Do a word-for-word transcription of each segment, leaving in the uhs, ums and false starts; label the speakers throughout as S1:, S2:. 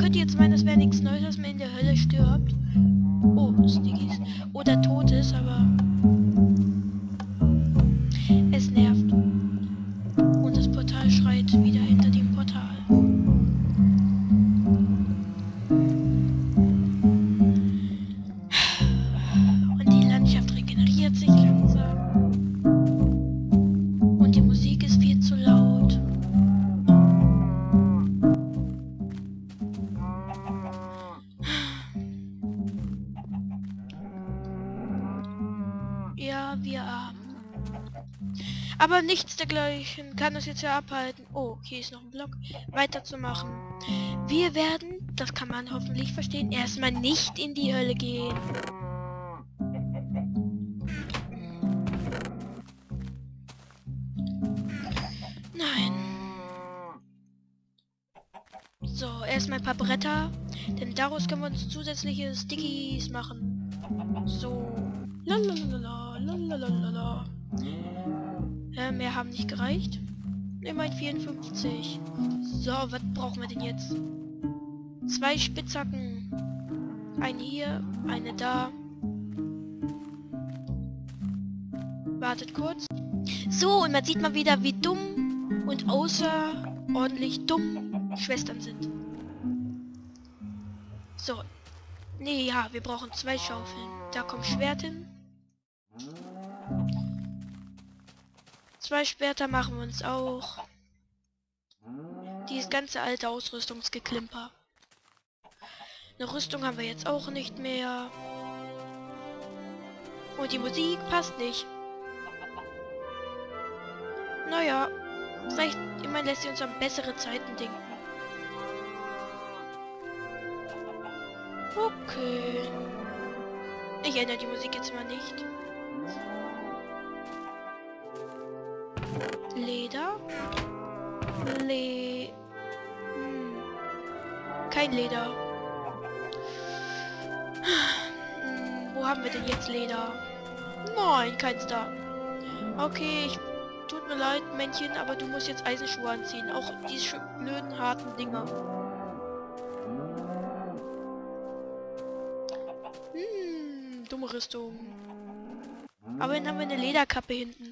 S1: könnte jetzt meinen, das wäre nichts Neues, dass man in der Hölle stirbt. Oh, Stickies. Oder tot ist, aber es nervt. Und das Portal schreit wieder hinter dem Portal. Und die Landschaft regeneriert sich langsam. Und die Musik ist viel zu laut. Ja, wir arm. Aber nichts dergleichen kann uns jetzt ja abhalten. Oh, hier ist noch ein Block. Weiterzumachen. Wir werden, das kann man hoffentlich verstehen, erstmal nicht in die Hölle gehen. Nein. So, erstmal ein paar Bretter. Denn daraus können wir uns zusätzliche Stickies machen. So. Lalalala, lalalala. Äh, mehr haben nicht gereicht. Immerhin vierundfünfzig. So, was brauchen wir denn jetzt? Zwei Spitzhacken. Eine hier, eine da. Wartet kurz. So, und man sieht mal wieder, wie dumm und außerordentlich dumm Schwestern sind. So. Nee, ja, wir brauchen zwei Schaufeln. Da kommt Schwert hin. Zwei Schwerter machen wir uns auch. Dieses ganze alte Ausrüstungsgeklimper. Eine Rüstung haben wir jetzt auch nicht mehr. Und die Musik passt nicht. Naja, vielleicht immerhin lässt sie uns an bessere Zeiten denken. Okay. Ich ändere die Musik jetzt mal nicht. Leder. Le... Hm. Kein Leder. Hm, wo haben wir denn jetzt Leder? Nein, keins da. Okay, ich... Tut mir leid, Männchen, aber du musst jetzt Eisenschuhe anziehen. Auch diese blöden, harten Dinger. Hm, dumme Rüstung. Aber dann haben wir eine Lederkappe hinten.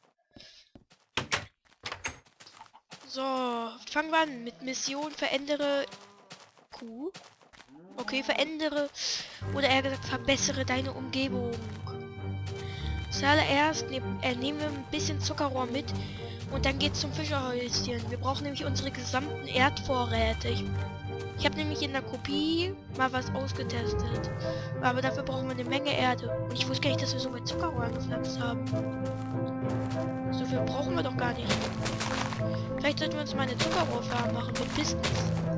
S1: So, fangen wir an mit Mission verändere Q. Okay, verändere oder eher gesagt verbessere deine Umgebung. Zuallererst ne äh, nehmen wir ein bisschen Zuckerrohr mit und dann geht's zum Fischerhäuschen. Wir brauchen nämlich unsere gesamten Erdvorräte. Ich, ich habe nämlich in der Kopie mal was ausgetestet. Aber dafür brauchen wir eine Menge Erde. Und ich wusste gar nicht, dass wir so viel Zuckerrohr angepflanzt haben. So viel brauchen wir doch gar nicht. Vielleicht sollten wir uns mal eine Zuckerrohrfarm machen mit Pistons.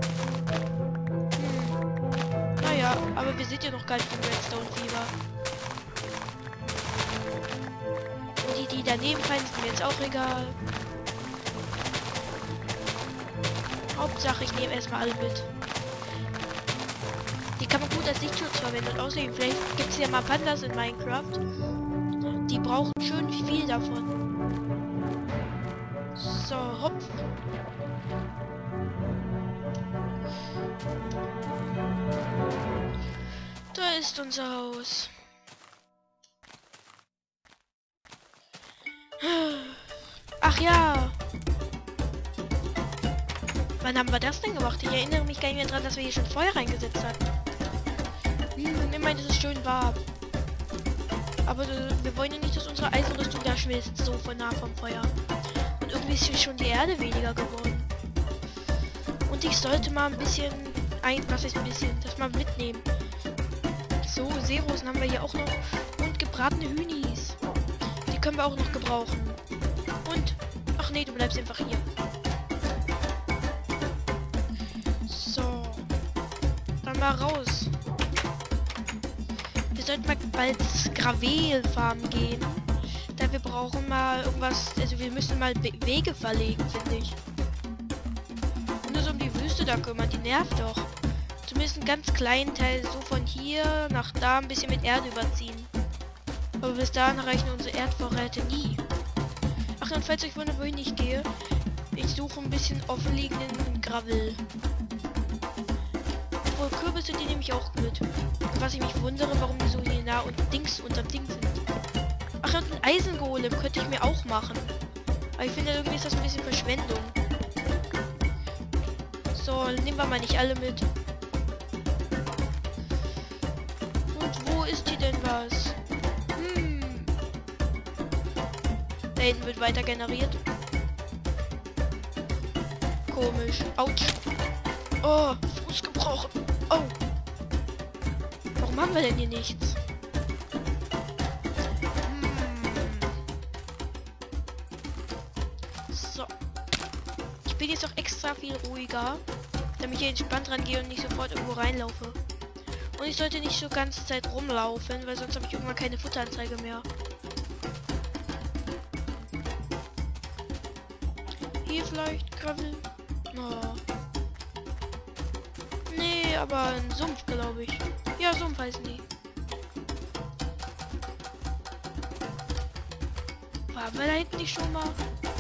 S1: Hm. Naja, aber wir sind ja noch gar nicht im Redstone-Fieber. Und die, die daneben fallen, sind mir jetzt auch egal. Hauptsache, ich nehme erstmal alle mit. Die kann man gut als Sichtschutz verwenden. Und außerdem, vielleicht gibt es ja mal Pandas in Minecraft. Die brauchen schön viel davon. So, hopp. Da ist unser Haus. Ach ja. Wann haben wir das denn gemacht? Ich erinnere mich gar nicht mehr daran, dass wir hier schon Feuer reingesetzt hatten. Hm, immerhin ist es schön warm. Aber äh, wir wollen ja nicht, dass unsere Eisenrüstung da schmilzt, so von nah vom Feuer. Und irgendwie ist hier schon die Erde weniger geworden. Und ich sollte mal ein bisschen, ein, was ist ein bisschen, das mal mitnehmen. So, Seerosen haben wir hier auch noch. Und gebratene Hühnis. Die können wir auch noch gebrauchen. Und, ach nee, du bleibst einfach hier. So. Dann mal raus. Wir sollten mal bald Gravel-Farmen gehen. Da wir brauchen mal irgendwas, also wir müssen mal We Wege verlegen, finde ich. Und nur so um die Wüste da kümmern, die nervt doch. Zumindest einen ganz kleinen Teil, so von hier nach da ein bisschen mit Erde überziehen. Aber bis dahin reichen unsere Erdvorräte nie. Ach, und falls euch wundert, wohin ich gehe, ich suche ein bisschen offenliegenden Gravel. Obwohl Kürbisse, die nehme ich auch mit. Was ich mich wundere, warum die so hier nah und Dings unterm Ding sind. Ach, und ein Eisengolem könnte ich mir auch machen. Aber ich finde, irgendwie ist das ein bisschen Verschwendung. So, nehmen wir mal nicht alle mit. Und wo ist hier denn was? Hm. Da hinten wird weiter generiert. Komisch. Autsch. Oh, Fuß gebrochen. Oh. Warum haben wir denn hier nichts? Hm. So. Ich bin jetzt auch extra viel ruhiger, damit ich hier entspannt rangehe und nicht sofort irgendwo reinlaufe. Und ich sollte nicht so ganze Zeit rumlaufen, weil sonst habe ich irgendwann keine Futteranzeige mehr. Hier vielleicht Gravel. Oh. Nee, aber ein Sumpf, glaube ich. Ja, Sumpf heißen die. Waren wir da hinten nicht schon mal?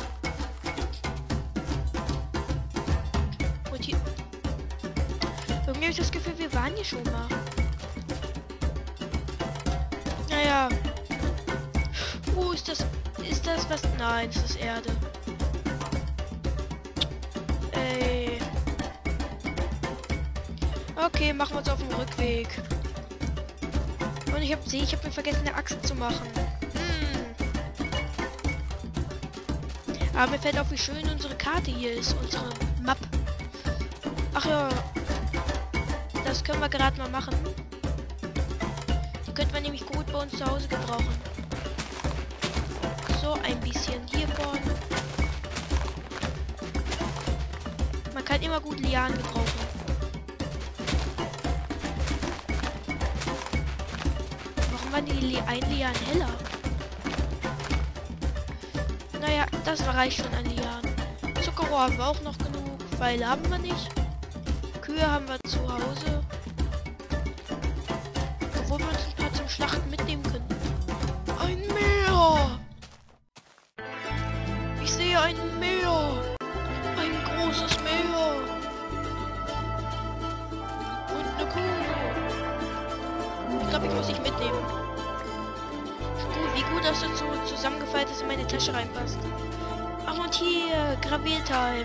S1: Und hier... Irgendwie habe ich das Gefühl, wir waren hier schon mal. Naja. Wo ist das? Ist das was? Nein, das ist Erde. Ey. Okay, machen wir uns auf den Rückweg. Und ich habe sehe, ich habe mir vergessen, eine Axt zu machen. Hm. Aber mir fällt auf, wie schön unsere Karte hier ist, unsere Map. Ach ja. Das können wir gerade mal machen. Die könnte man nämlich gut bei uns zu Hause gebrauchen. So, ein bisschen hier vorne. Man kann immer gut Lianen gebrauchen. Warum waren die Li ein Lian heller? Naja, das reicht schon an Lianen. Zuckerrohr haben wir auch noch genug. Pfeile haben wir nicht. Kühe haben wir zu Hause. Obwohl wir uns ein paar zum Schlachten mitnehmen können. Ein Meer! Ich sehe ein Meer! Ein großes Meer! Und eine Kuh! Ich glaube, ich muss dich mitnehmen. Gut, wie gut, dass das so zusammengefaltet ist in meine Tasche reinpasst. Ach, und hier, Gravel-Time.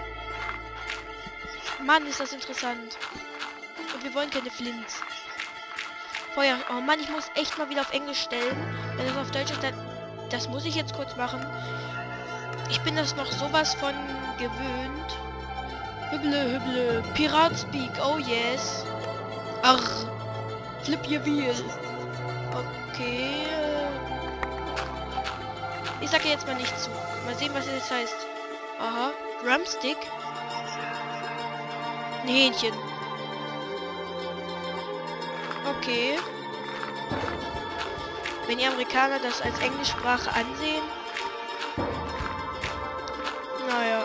S1: Mann, ist das interessant. Und wir wollen keine Flints. Feuer. Oh Mann, ich muss echt mal wieder auf Englisch stellen. Wenn das auf Deutsch ist, dann... Das muss ich jetzt kurz machen. Ich bin das noch sowas von gewöhnt. Hüble, hüble. Pirat Speak. Oh yes. Ach. Flip your wheel. Okay. Ich sage jetzt mal nicht zu. Mal sehen, was das heißt. Aha. Drumstick. Ein Hähnchen. Okay. Wenn die Amerikaner das als Englischsprache ansehen. Naja.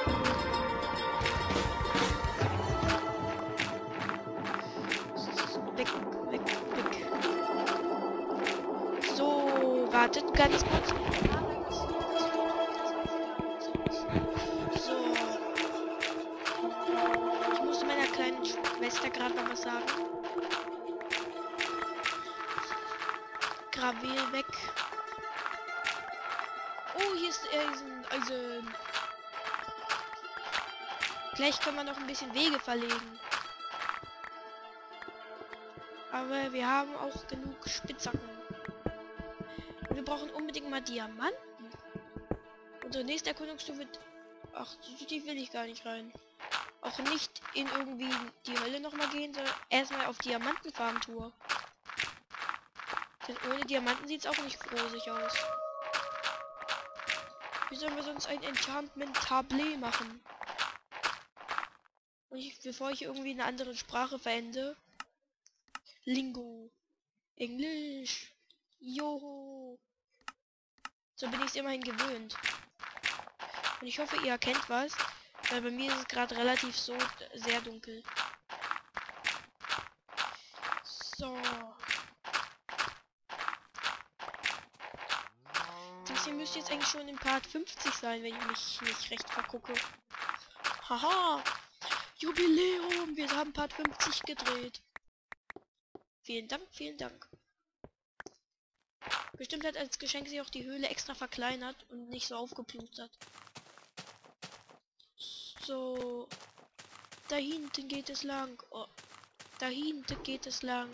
S1: Weg, weg, weg. So, wartet ganz kurz. So. Ich musste meiner kleinen Schwester gerade noch was sagen. Gravel weg. Oh, hier ist Eisen. Eisen. Gleich können wir noch ein bisschen Wege verlegen. Aber wir haben auch genug Spitzhacken. Wir brauchen unbedingt mal Diamanten. Unsere nächste Erkundungstour wird... Ach, so tief will ich gar nicht rein. Auch nicht in irgendwie die Hölle nochmal gehen, sondern erstmal auf Diamantenfarm-Tour. Denn ohne Diamanten sieht es auch nicht rosig aus. Wie sollen wir sonst ein Enchantment-Tablet machen? Und ich, bevor ich irgendwie eine andere Sprache verende. Lingo. Englisch. Joho. So bin ich es immerhin gewöhnt. Und ich hoffe, ihr erkennt was. Weil bei mir ist es gerade relativ so sehr dunkel. So. Das hier müsste jetzt eigentlich schon in Part fünfzig sein, wenn ich mich nicht recht vergucke. Haha. Jubiläum! Wir haben Part fünfzig gedreht. Vielen Dank, vielen Dank. Bestimmt hat als Geschenk sie auch die Höhle extra verkleinert und nicht so aufgeplustert. So. Da hinten geht es lang. Oh. Da hinten geht es lang.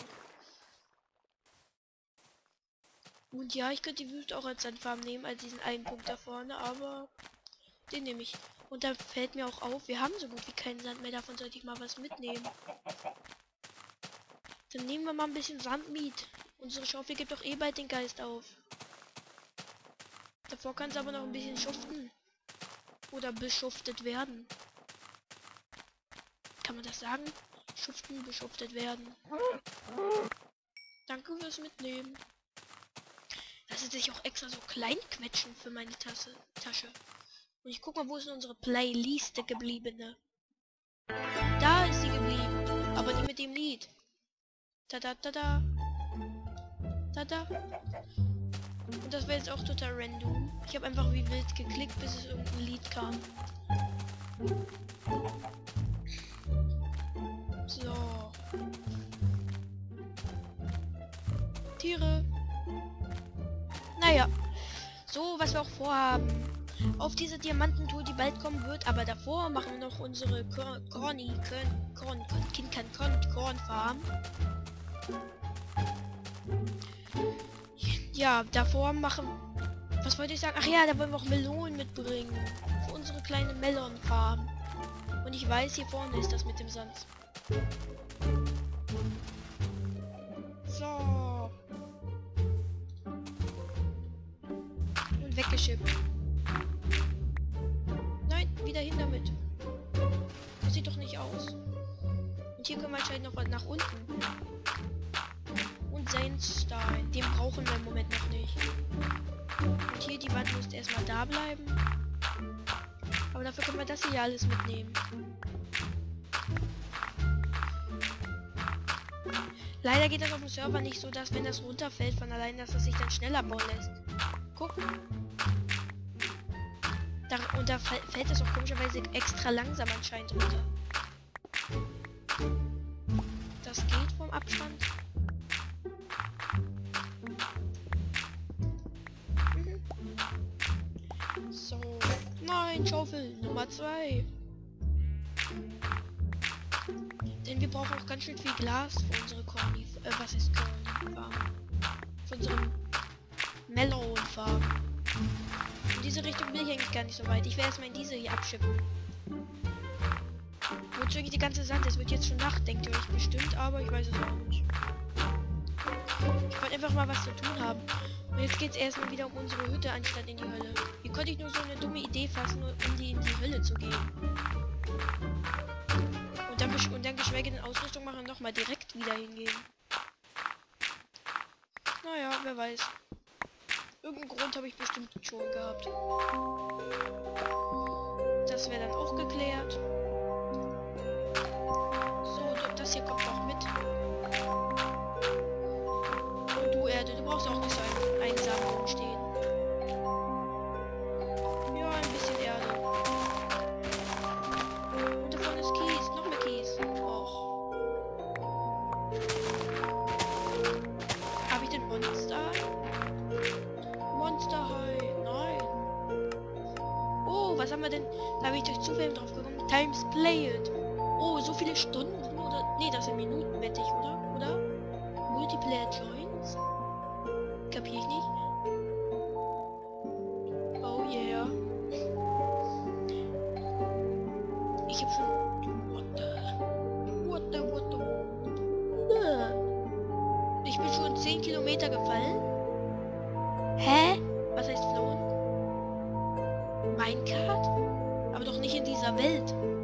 S1: Und ja, ich könnte die Wüste auch als Sandfarm nehmen, als diesen einen Punkt da vorne, aber den nehme ich. Und da fällt mir auch auf, wir haben so gut wie keinen Sand mehr, davon sollte ich mal was mitnehmen. Dann nehmen wir mal ein bisschen Sand mit. Unsere Schaufel gibt doch eh bald den Geist auf. Davor kann es aber noch ein bisschen schuften. Oder beschuftet werden. Kann man das sagen? Schuften, beschuftet werden. Danke fürs Mitnehmen. Dass sie sich auch extra so klein quetschen für meine Tasse, Tasche. Und ich guck mal, wo ist denn unsere Playliste gebliebene? Da ist sie geblieben. Aber die mit dem Lied. Tada, tada. Tada. Und das wäre jetzt auch total random. Ich habe einfach wie wild geklickt, bis es irgendein Lied kam. So. Tiere. Naja. So, was wir auch vorhaben. Auf diese Diamantentour, die bald kommen wird, aber davor machen wir noch unsere Korn, Korni, Korn, Korn, Kind kann Korn, Kornfarm. Ja, davor machen... Was wollte ich sagen? Ach ja, da wollen wir auch Melonen mitbringen. Für unsere kleine Melonfarm. Und ich weiß, hier vorne ist das mit dem Sand. So. Und weggeschippt. Nein, wieder hin damit. Das sieht doch nicht aus. Und hier können wir anscheinend noch nach unten. Und Sandstein. Den brauchen wir im Moment noch nicht. Und hier die Wand müsste erstmal da bleiben. Aber dafür können wir das hier alles mitnehmen. Leider geht das auf dem Server nicht so, dass wenn das runterfällt von allein, dass es sich dann schneller bauen lässt. Gucken. Da, und da fällt es auch komischerweise extra langsam anscheinend runter. Das geht vom Abstand. Mhm. So. Nein, Schaufel Nummer zwei. Denn wir brauchen auch ganz schön viel Glas für unsere Korni... Äh, was ist Korni-Farm? Für unsere Melon-Farm. In diese Richtung will ich eigentlich gar nicht so weit. Ich werde erstmal in diese hier abschippen. Wozu eigentlich die ganze Sand? Es wird jetzt schon Nacht, denkt ihr euch bestimmt, aber ich weiß es auch nicht. Ich wollte einfach mal was zu tun haben. Und jetzt geht es erstmal wieder um unsere Hütte anstatt in die Hölle. Wie konnte ich nur so eine dumme Idee fassen, um die in die Hölle zu gehen? Und dann, und dann geschweige denn Ausrüstung machen und nochmal direkt wieder hingehen. Naja, wer weiß. Irgendeinen Grund habe ich bestimmt schon gehabt. Das wäre dann auch geklärt. So, das hier kommt noch mit. Und du Erde, du brauchst auch nicht so ein, einsam rumstehen. Ja, ein bisschen Erde. Und da vorne ist Kies, noch mehr Kies. Och. Habe ich den Monster? Monster High, nein. Oh, was haben wir denn? Da habe ich durch Zufall drauf gekommen. Times Played. Oh, so viele Stunden oder? Nee, das sind Minuten, wette ich, oder? Oder? Multiplayer Joins? Kapier ich nicht. Oh yeah. Ich hab schon. What the? What the, what the, what the? Ich bin schon zehn Kilometer gefallen. Hä? Was heißt flohen? Minecart? Aber doch nicht in dieser Welt.